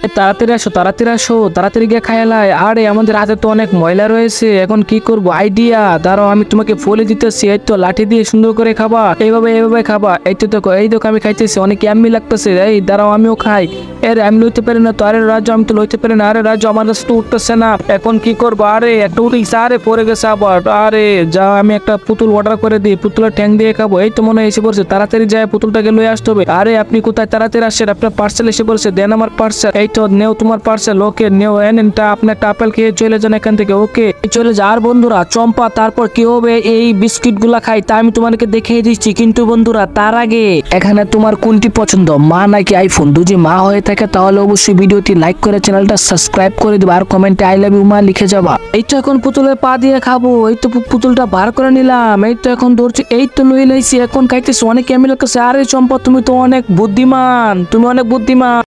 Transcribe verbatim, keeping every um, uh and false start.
তাড়াতাড়ি আসো তাড়াতাড়ি আসো তাড়াতাড়ি গিয়ে খাইলাই। আরে আমাদের হাতে তো অনেক ময়লা রয়েছে, এখন কি করবো? আইডিয়া, দাঁড়াও আমি তোমাকে ফলে দিতেছি। এই তো লাঠি দিয়ে সুন্দর করে খাবা, এইভাবে এইভাবে খাবা। এই তো দেখো, এই দেখো আমি খাইতেছি, অনেক ইয়াম্মি লাগতেছে। এই দাঁড়াও আমিও খাই। আরে আমি লইতে পারি না তো। আরে রাজু আমি তো লইতে পারি না। আরে রাজু আমার কাছে তো উঠতেছে না, এখন কি করবো? আরে একটা উঠে গেছে, আরে পড়ে গেছে আবার। আরে যা, আমি একটা পুতুল অর্ডার করে দিই, পুতুলের ঠ্যাং দিয়ে খাবো। এই তো মনে হয় এসে পড়ছে, তাড়াতাড়ি যায় পুতুলটাকে লয়ে আসতে হবে। আরে আপনি কোথায়? তাড়াতাড়ি আসেন, আপনার পার্সেল এসে পড়ছে, দেন আমার পার্সেল। এই তো নেও তোমার পার্সেল। ওকে নেও, এনেনটা আপনি একটা আপেল খেয়ে চলে যান এখান থেকে। ওকে চলে যা। আর বন্ধুরা চম্পা তারপর কি হবে এই বিস্কিট গুলা খাই তা আমি তোমাদেরকে দেখিয়ে দিচ্ছি, কিন্তু বন্ধুরা তার আগে এখানে তোমার কোনটি পছন্দ, মা নাকি আইফোন? যদি মা হয়ে থাকে তাহলে অবশ্যই ভিডিওটি লাইক করে চ্যানেলটা সাবস্ক্রাইব করে দিবা, আর কমেন্টে আই লাভ ইউ মা লিখে যাবা। এই তো এখন পুতুলের পা দিয়ে খাবো। এই তো পুতুলটা বার করে নিলাম, এই তো এখন ধরছি, এই তো লই লাইছি, এখন খাইতেছি, অনেক কেমন লাগতেছে। আরে চম্পা তুমি তো অনেক বুদ্ধিমান, তুমি অনেক বুদ্ধিমান।